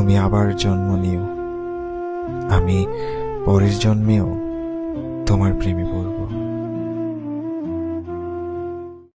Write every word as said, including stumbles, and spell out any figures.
তুমি আবার জন্ম নিও, আমি পরের জন্মেও তোমার প্রেমে পড়ব।